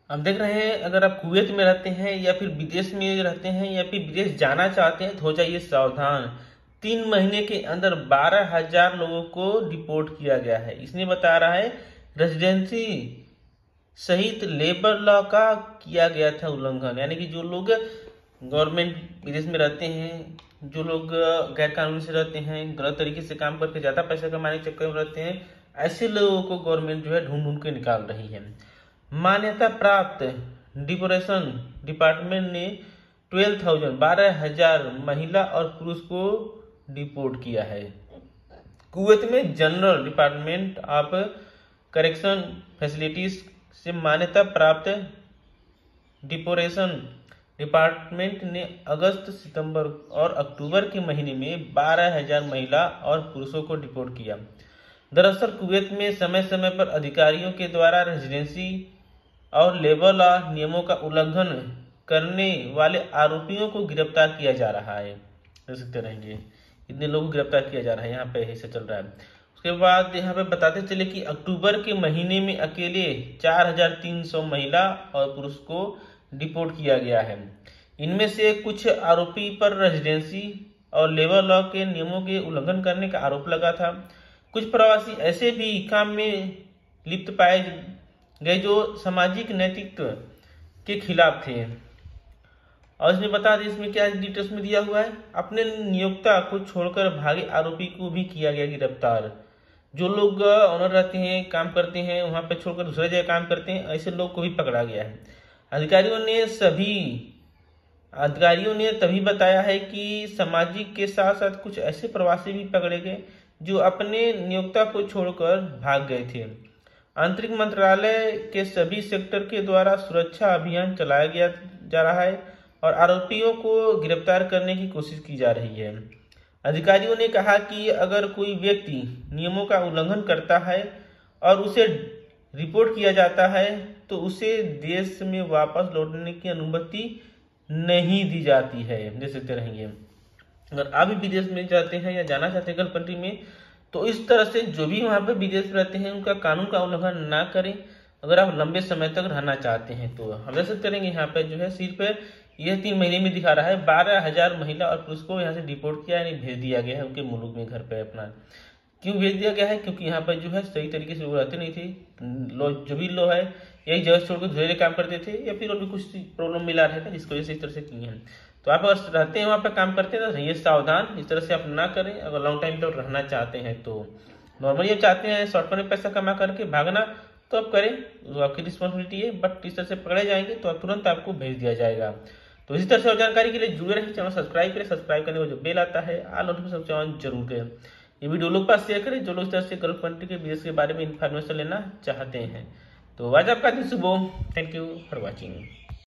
हम देख रहे हैं, अगर आप कुवैत में रहते हैं या फिर विदेश में रहते हैं या फिर विदेश जाना चाहते हैं तो हो जाइए सावधान। 3 महीने के अंदर 12,000 लोगों को डिपोर्ट किया गया है। इसने बता रहा है रेजिडेंसी सहित लेबर लॉ का किया गया था उल्लंघन। यानी कि जो लोग गवर्नमेंट विदेश में रहते हैं, जो लोग गैर कानूनी से रहते हैं, गलत तरीके से काम करके ज्यादा पैसा कमाने के चक्कर में रहते हैं, ऐसे लोगों को गवर्नमेंट जो है ढूंढ ढूंढ के निकाल रही है। मान्यता प्राप्त डिपोरेशन डिपार्टमेंट ने 12,000 महिला और पुरुष को डिपोर्ट किया है। कुवैत में general department of correction facilities से मान्यता प्राप्त डिपोरेशन डिपार्टमेंट ने अगस्त, सितंबर और अक्टूबर के महीने में 12,000 महिला और पुरुषों को डिपोर्ट किया। दरअसल कुवैत में समय समय पर अधिकारियों के द्वारा रेजिडेंसी और लेबर लॉ नियमों का उल्लंघन करने वाले आरोपियों को गिरफ्तार किया जा रहा है। देख सकते रहेंगे इतने लोगों को गिरफ्तार किया जा रहा है, यहाँ पे ऐसे चल रहा है। उसके बाद यहाँ पे बताते चले कि अक्टूबर के महीने में अकेले 4,300 महिला और पुरुष को डिपोर्ट किया गया है। इनमें से कुछ आरोपी पर रेजिडेंसी और लेबर लॉ के नियमों के उल्लंघन करने का आरोप लगा था। कुछ प्रवासी ऐसे भी काम में लिप्त पाए गए जो सामाजिक नैतिकता के खिलाफ थे। और इसमें बता दें, इसमें क्या डिटेल्स में दिया हुआ है, अपने नियोक्ता को छोड़कर भागे आरोपी को भी किया गया गिरफ्तार। जो लोग ऑनर रहते हैं, काम करते हैं, वहां पर छोड़कर दूसरे जगह काम करते हैं, ऐसे लोग को भी पकड़ा गया है। अधिकारियों ने तभी बताया है कि सामाजिक के साथ साथ कुछ ऐसे प्रवासी भी पकड़े गए जो अपने नियोक्ता को छोड़कर भाग गए थे। आंतरिक मंत्रालय के सभी सेक्टर के द्वारा सुरक्षा अभियान चलाया जा रहा है और आरोपियों को गिरफ्तार करने की कोशिश की जा रही है। अधिकारियों ने कहा कि अगर कोई व्यक्ति नियमों का उल्लंघन करता है और उसे रिपोर्ट किया जाता है तो उसे देश में वापस लौटने की अनुमति नहीं दी जाती है। देख सकते रहेंगे, अगर आप भी विदेश में जाते हैं या जाना चाहते हैं गल्फ कंट्री में, तो इस तरह से जो भी वहां पर विदेश में रहते हैं उनका कानून का उल्लंघन ना करें। अगर आप लंबे समय तक रहना चाहते हैं तो हम देख सकते रहेंगे यहाँ पे जो है सिर्फ यह 3 महीने में दिखा रहा है 12,000 महिला और पुरुष को यहाँ से डिपोर्ट किया, यानी भेज दिया गया है उनके मुल्क में, घर पे अपना। क्यों भेज दिया गया है? क्योंकि यहाँ पर जो है सही तरीके से वो रहते नहीं थे। जो भी लोग है यही जगह छोड़कर दूसरे काम करते थे या फिर और भी कुछ प्रॉब्लम मिला रहेगा जिसकी वजह से इस तरह से किए हैं। तो आप अगर रहते हैं वहाँ पर काम करते हैं तो रहिए सावधान, इस तरह से आप ना करें। अगर लॉन्ग टाइम तक रहना चाहते हैं तो नॉर्मली आप चाहते हैं शॉर्ट में पैसा कमा करके भागना तो आप करें, तो आपकी रिस्पॉन्सिबिलिटी है। बट इस तरह से पकड़े जाएंगे तो तुरंत आपको भेज दिया जाएगा। तो इसी तरह से और जानकारी के लिए जुड़े रहिए, चैनल सब्सक्राइब करें। सब्सक्राइब करने का जो बेल आता है ऑल नोटिफिकेशन ऑन जरूर करें। ये वीडियो लोग पास शेयर करें जो लोग इस तरह से गल्फ कंट्री के विदेश के बारे में इन्फॉर्मेशन लेना चाहते हैं। तो आज आपका दिन शुभ हो। Thank you for watching.